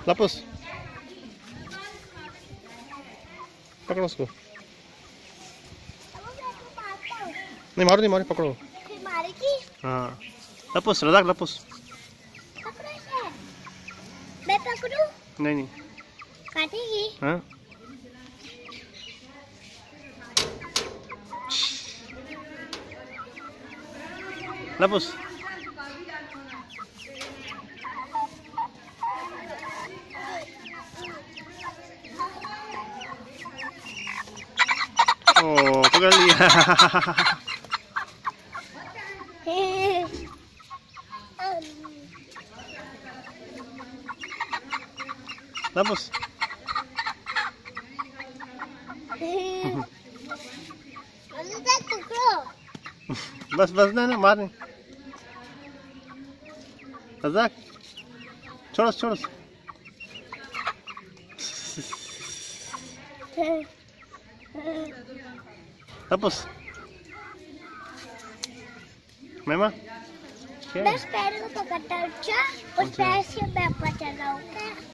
लपुस पकड़ो उसको। नहीं मारो, नहीं मारो, पकड़ो। हाँ लपुस, रज़ाक लपुस। मैं पकड़ूं? नहीं नहीं काटेगी? हाँ लपुस। ओ पकड़ लिया। लपुस। बस बस ना ना मारने। रज़ाक छोड़ो छोड़ो। लपुस मेमा मैं पैर को पकड़ता हूँ, उस पैर से मैं पकड़ रहा हूँ।